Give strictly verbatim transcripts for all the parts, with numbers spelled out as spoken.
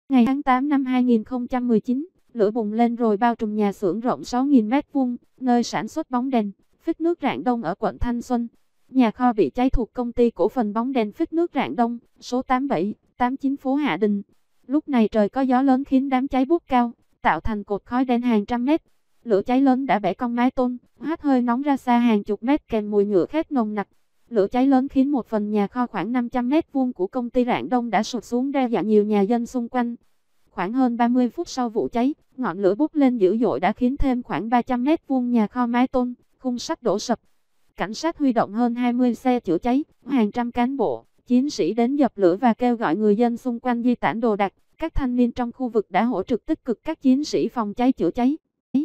Ngày tháng tám năm hai nghìn không trăm mười chín, lửa bùng lên rồi bao trùm nhà xưởng rộng sáu nghìn mét vuông, nơi sản xuất bóng đèn, phích nước Rạng Đông ở quận Thanh Xuân. Nhà kho bị cháy thuộc công ty cổ phần bóng đèn phích nước Rạng Đông, số tám bảy, tám chín phố Hạ Đình. Lúc này trời có gió lớn khiến đám cháy bốc cao, tạo thành cột khói đen hàng trăm mét. Lửa cháy lớn đã bẻ cong mái tôn, hắt hơi nóng ra xa hàng chục mét kèm mùi nhựa khét nồng nặc. Lửa cháy lớn khiến một phần nhà kho khoảng năm trăm mét vuông của công ty Rạng Đông đã sụt xuống đe dọa nhiều nhà dân xung quanh. Khoảng hơn ba mươi phút sau vụ cháy, ngọn lửa bốc lên dữ dội đã khiến thêm khoảng ba trăm mét vuông nhà kho mái tôn, khung sắt đổ sập. Cảnh sát huy động hơn hai mươi xe chữa cháy, hàng trăm cán bộ, chiến sĩ đến dập lửa và kêu gọi người dân xung quanh di tản đồ đạc. Các thanh niên trong khu vực đã hỗ trợ tích cực các chiến sĩ phòng cháy chữa cháy.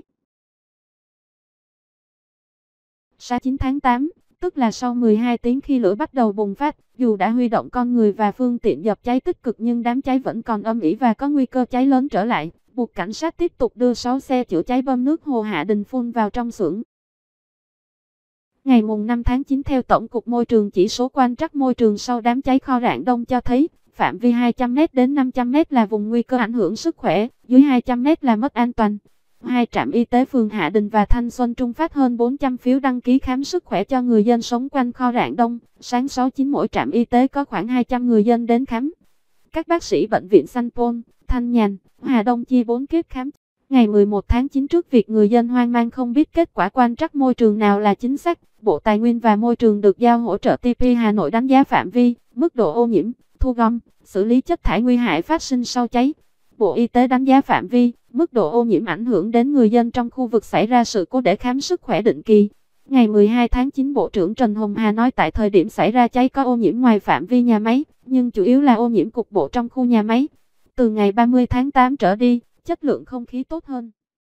Sáng chín tháng tám, tức là sau mười hai tiếng khi lửa bắt đầu bùng phát, dù đã huy động con người và phương tiện dập cháy tích cực nhưng đám cháy vẫn còn âm ỉ và có nguy cơ cháy lớn trở lại, buộc cảnh sát tiếp tục đưa sáu xe chữa cháy bơm nước hồ Hạ Đình phun vào trong xưởng. Ngày năm tháng chín, theo Tổng cục Môi trường, chỉ số quan trắc môi trường sau đám cháy kho Rạng Đông cho thấy, phạm vi hai trăm mét đến năm trăm mét là vùng nguy cơ ảnh hưởng sức khỏe, dưới hai trăm mét là mất an toàn. Hai trạm y tế phường Hạ Đình và Thanh Xuân Trung phát hơn bốn trăm phiếu đăng ký khám sức khỏe cho người dân sống quanh kho Rạng Đông. Sáng sáu chín mỗi trạm y tế có khoảng hai trăm người dân đến khám. Các bác sĩ bệnh viện Sanh Pôn, Thanh Nhàn, Hà Đông chia bốn kiếp khám. Ngày mười một tháng chín, trước việc người dân hoang mang không biết kết quả quan trắc môi trường nào là chính xác, Bộ Tài nguyên và Môi trường được giao hỗ trợ tê pê Hà Nội đánh giá phạm vi, mức độ ô nhiễm, thu gom, xử lý chất thải nguy hại phát sinh sau cháy. Bộ Y tế đánh giá phạm vi, mức độ ô nhiễm ảnh hưởng đến người dân trong khu vực xảy ra sự cố để khám sức khỏe định kỳ. Ngày mười hai tháng chín, Bộ trưởng Trần Hồng Hà nói tại thời điểm xảy ra cháy có ô nhiễm ngoài phạm vi nhà máy, nhưng chủ yếu là ô nhiễm cục bộ trong khu nhà máy. Từ ngày ba mươi tháng tám trở đi, chất lượng không khí tốt hơn.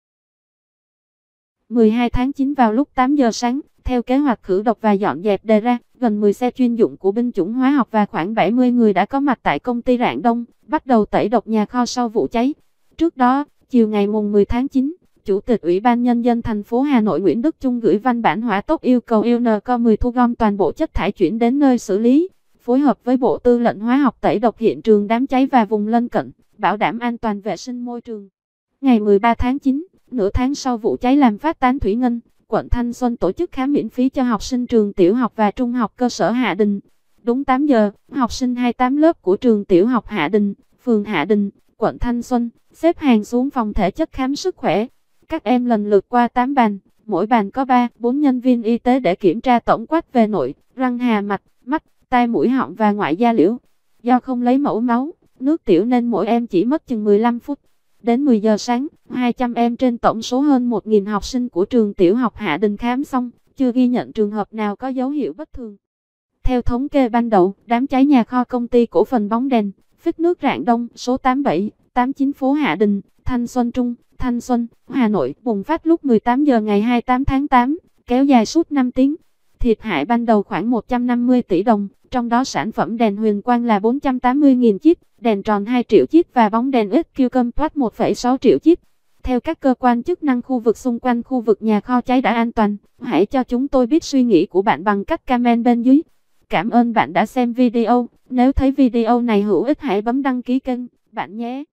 mười hai tháng chín vào lúc tám giờ sáng, theo kế hoạch khử độc và dọn dẹp đề ra, gần mười xe chuyên dụng của binh chủng hóa học và khoảng bảy mươi người đã có mặt tại công ty Rạng Đông, bắt đầu tẩy độc nhà kho sau vụ cháy. Trước đó, chiều ngày mười tháng chín, Chủ tịch Ủy ban Nhân dân thành phố Hà Nội Nguyễn Đức Chung gửi văn bản hỏa tốc yêu cầu i en ca mười thu gom toàn bộ chất thải chuyển đến nơi xử lý, phối hợp với Bộ Tư lệnh Hóa học tẩy độc hiện trường đám cháy và vùng lân cận, bảo đảm an toàn vệ sinh môi trường. Ngày mười ba tháng chín, nửa tháng sau vụ cháy làm phát tán thủy ngân, quận Thanh Xuân tổ chức khám miễn phí cho học sinh trường tiểu học và trung học cơ sở Hạ Đình. Đúng tám giờ, học sinh hai mươi tám lớp của trường tiểu học Hạ Đình, phường Hạ Đình, quận Thanh Xuân, xếp hàng xuống phòng thể chất khám sức khỏe. Các em lần lượt qua tám bàn, mỗi bàn có ba, bốn nhân viên y tế để kiểm tra tổng quát về nội, răng hà mạch, mắt, tai mũi họng và ngoại da liễu. Do không lấy mẫu máu, nước tiểu nên mỗi em chỉ mất chừng mười lăm phút. Đến mười giờ sáng, hai trăm em trên tổng số hơn một nghìn học sinh của trường tiểu học Hạ Đình khám xong, chưa ghi nhận trường hợp nào có dấu hiệu bất thường. Theo thống kê ban đầu, đám cháy nhà kho công ty cổ phần bóng đèn, phích nước Rạng Đông, số tám bảy, tám chín phố Hạ Đình, Thanh Xuân Trung, Thanh Xuân, Hà Nội, bùng phát lúc mười tám giờ ngày hai mươi tám tháng tám, kéo dài suốt năm tiếng. Thiệt hại ban đầu khoảng một trăm năm mươi tỷ đồng, trong đó sản phẩm đèn huyền quang là bốn trăm tám mươi nghìn chiếc, đèn tròn hai triệu chiếc và bóng đèn ích quy Compact một phẩy sáu triệu chiếc. Theo các cơ quan chức năng, khu vực xung quanh khu vực nhà kho cháy đã an toàn. Hãy cho chúng tôi biết suy nghĩ của bạn bằng cách comment bên dưới. Cảm ơn bạn đã xem video. Nếu thấy video này hữu ích hãy bấm đăng ký kênh bạn nhé.